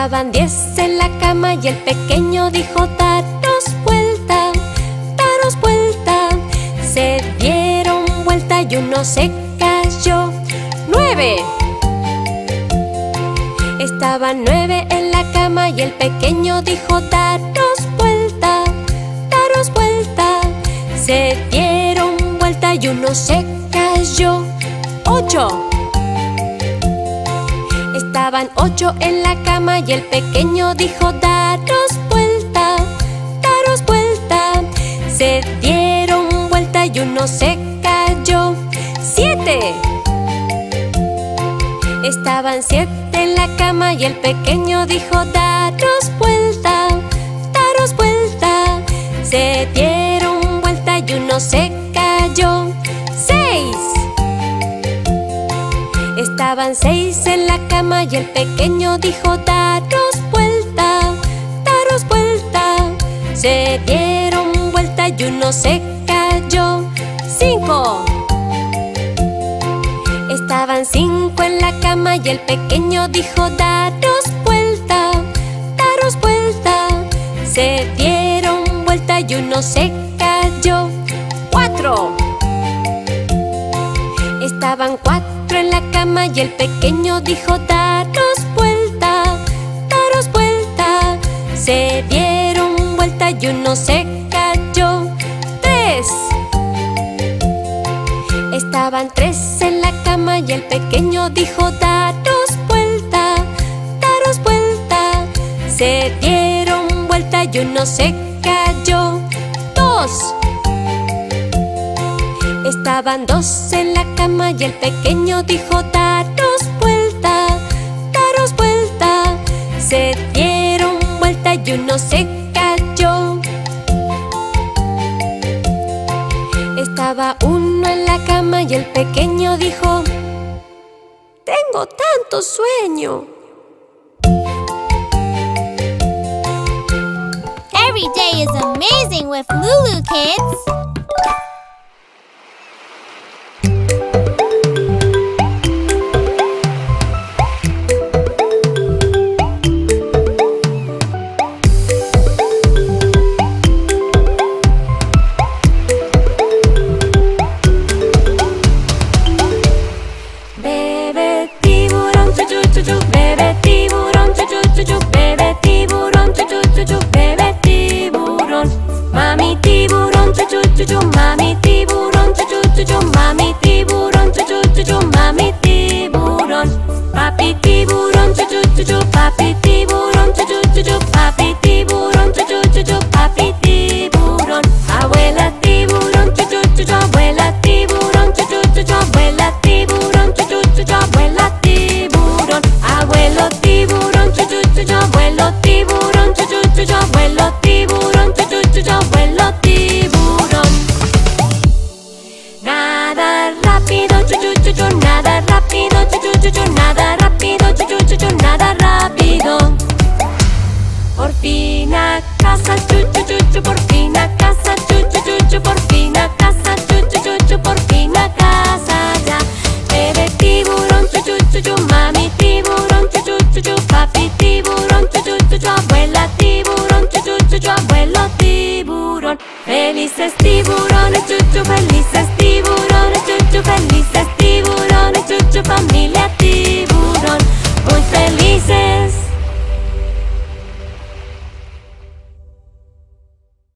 Estaban 10 en la cama y el pequeño dijo: daros vuelta, daros vuelta. Se dieron vuelta y uno se cayó. 9. Estaban 9 en la cama y el pequeño dijo: daros vuelta, daros vuelta. Se dieron vuelta y uno se cayó. 8. Estaban 8 en la cama y el pequeño dijo: daros vuelta, daros vuelta. Se dieron vuelta y uno se cayó. 7. Estaban 7 en la cama y el pequeño dijo: daros vuelta, daros vuelta. Se dieron vuelta y uno se cayó. 6. Estaban 6 en la cama y el pequeño dijo: daros vuelta, daros vuelta. Se dieron vuelta y uno se cayó. 5. Estaban 5 en la cama y el pequeño dijo: daros vuelta, daros vuelta. Se dieron vuelta y uno se cayó. 4. Estaban 4 en la cama y el pequeño dijo: daros vuelta, daros vuelta. Se dieron vuelta y uno se cayó. 3. Estaban 3 en la cama y el pequeño dijo: daros vuelta, daros vuelta. Se dieron vuelta y uno se cayó. 2. Estaban 2 en la cama y el pequeño dijo: daros vuelta, daros vuelta. Se dieron vuelta y uno se cayó. Estaba 1 en la cama y el pequeño dijo: tengo tanto sueño. Every day is amazing with Lulu Kids. Bebe tiburón, chu chu chu chu. Bebe tiburón, chu chu chu chu. Bebe tiburón. Mami tiburón, chu chu chu chu. Mami tiburón, chu chu chu chu. Mami tiburón, chu chu chu chu. Mami tiburón. Papi tiburón, chu chu chu chu. Papi tiburón, chu chu chu chu. Papi tiburón, chu chu chu chu. Papi tiburón. Abuela tiburón, chu chu chu chu. Abuela tiburón, chu chu chu chu. Abuela tiburón, chu chu chu chu. Abuela tiburón. Abuelo tiburón, chu chu chu chu. Abuelo tiburón, chu chu chu chu. Abuelo tiburón, chu chu chu chu. Abuelo tiburón. Nada rápido, chu chu chu chu. Nada rápido, chu chu chu chu. Nada rápido, chu chu chu chu. Nada rápido. Por fin a casa, chu chu chu chu. Por fin a casa, chu chu chu chu. Por fin a casa.